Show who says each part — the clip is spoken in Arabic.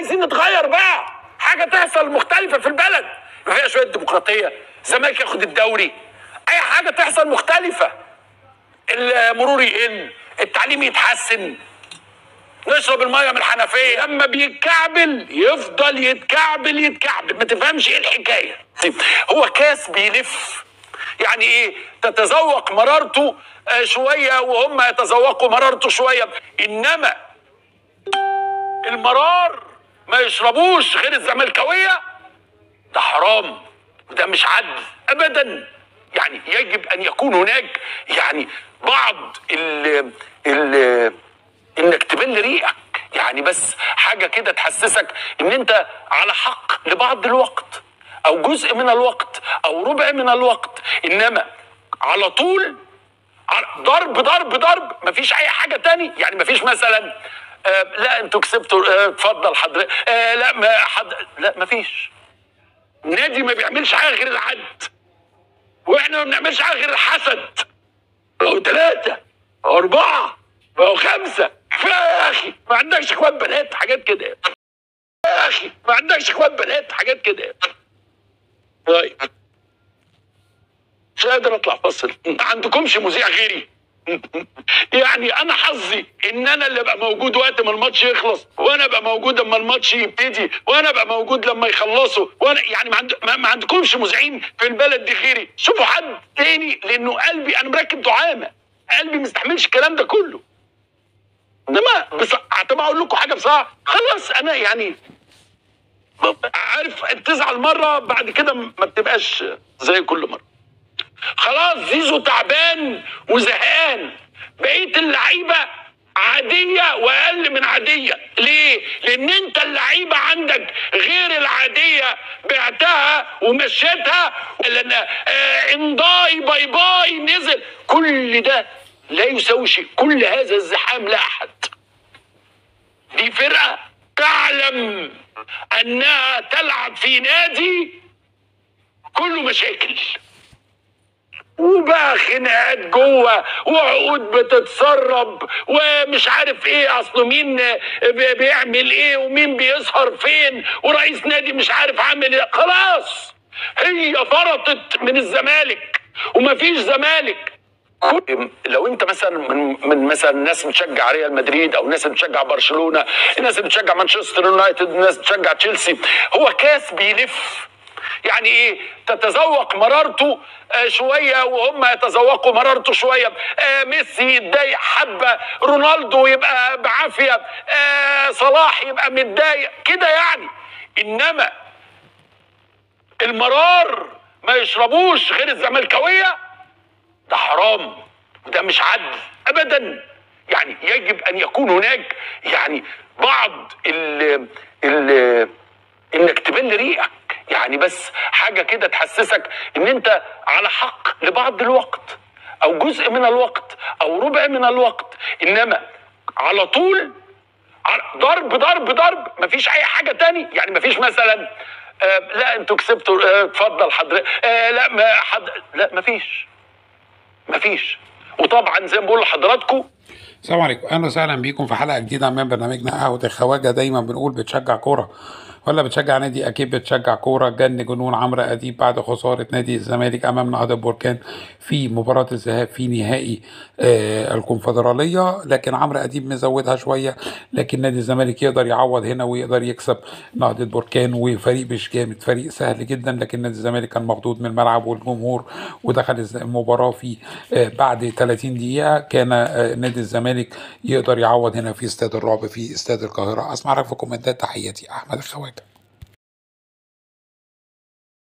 Speaker 1: عايزين نتغير بقى، حاجه تحصل مختلفه في البلد، ما فيها شويه ديمقراطيه، الزمالك ياخد الدوري، اي حاجه تحصل مختلفه، المرور يقل، التعليم يتحسن، نشرب الميه من الحنفيه. لما بيتكعبل يفضل يتكعبل، ما تفهمش ايه الحكايه. هو كاس بيلف، يعني ايه؟ تتذوق مرارته شويه وهم يتذوقوا مرارته شويه، انما المرار ما يشربوش غير الزملكاويه، ده حرام وده مش عدل ابدا. يعني يجب ان يكون هناك يعني بعض انك تبل ريقك، يعني بس حاجه كده تحسسك ان انت على حق لبعض الوقت او جزء من الوقت او ربع من الوقت، انما على طول ضرب ضرب ضرب، مفيش اي حاجه تاني. يعني مفيش مثلا لا انتوا كسبتوا اتفضل حضرتك، لا ما لا مفيش. نادي ما بيعملش حاجه غير العد، واحنا ما بنعملش حاجه غير الحسد. او 3 او 4 او 5، كفايه يا اخي، ما عندكش اخوات بنات حاجات كده يا اخي، ما عندكش اخوات بنات حاجات كده. طيب مش قادر اطلع فصل، ما عندكمش مذيع غيري؟ يعني انا حظي ان انا اللي ابقى موجود وقت ما الماتش يخلص، وانا ابقى موجود لما الماتش يبتدي، وانا ابقى موجود لما يخلصوا، وانا يعني ما عندكمش مذيعين في البلد دي غيري. شوفوا حد تاني، لانه قلبي انا مركب دعامه، قلبي ما يستحملش الكلام ده كله. انما بس طب اقول لكم حاجه بصراحه، خلاص انا يعني عارف تزعل مره بعد كده ما بتبقاش زي كل مره. خلاص زيزو تعبان وزهقان، بقيه اللعيبه عاديه واقل من عاديه. ليه؟ لان انت اللعيبه عندك غير العاديه، بعتها ومشيتها، لان امضاي باي باي نزل، كل ده لا يساوي شيء. كل هذا الزحام لا احد. دي فرقه تعلم انها تلعب في نادي كله مشاكل، وبقى خناقات جوه وعقود بتتسرب ومش عارف ايه، اصله مين بيعمل ايه ومين بيسهر فين، ورئيس نادي مش عارف عامل ايه. خلاص هي فرطت من الزمالك ومفيش زمالك. لو انت مثلا من مثلا ناس بتشجع ريال مدريد، او ناس بتشجع برشلونه، ناس بتشجع مانشستر يونايتد، ناس بتشجع تشيلسي، هو كاس بيلف، يعني ايه؟ تتذوق مرارته شويه وهم يتذوقوا مرارته شويه. ميسي يتضايق حبه، رونالدو يبقى بعافيه، صلاح يبقى متضايق كده يعني. انما المرار ما يشربوش غير الزملكاويه، ده حرام وده مش عدل ابدا. يعني يجب ان يكون هناك يعني بعض انك تبل ريقك، يعني بس حاجه كده تحسسك ان انت على حق لبعض الوقت او جزء من الوقت او ربع من الوقت، انما على طول ضرب ضرب ضرب، مفيش اي حاجه تاني. يعني مفيش مثلا لا انتوا كسبتوا اتفضل حضرتك، لا ما لا مفيش. وطبعا زي ما بقول لحضراتكم،
Speaker 2: السلام عليكم، اهلا وسهلا بيكم في حلقه جديده من برنامجنا قهوه الخواجه. دايما بنقول بتشجع كوره ولا بتشجع نادي؟ اكيد بتشجع كوره. جن جنون عمرو اديب بعد خساره نادي الزمالك امام نهضه بركان في مباراه الذهاب في نهائي الكونفدراليه، لكن عمرو اديب مزودها شويه، لكن نادي الزمالك يقدر يعوض هنا ويقدر يكسب نهضه بركان، وفريق مش جامد، فريق سهل جدا، لكن نادي الزمالك كان مخضوض من الملعب والجمهور، ودخل المباراه في بعد 30 دقيقه كان نادي الزمالك يقدر يعوض هنا في استاد الرعب في استاد القاهره. اسمع رايك في كومنتات. تحياتي احمد الخواجه.